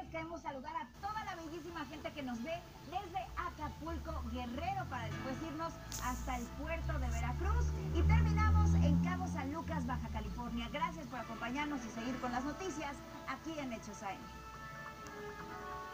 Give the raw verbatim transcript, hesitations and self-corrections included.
queremos saludar a toda la bellísima gente que nos ve desde Acapulco, Guerrero, para después irnos hasta el puerto de Veracruz y terminamos en Cabo San Lucas, Baja California. Gracias por acompañarnos y seguir con las noticias aquí en Hechos A M.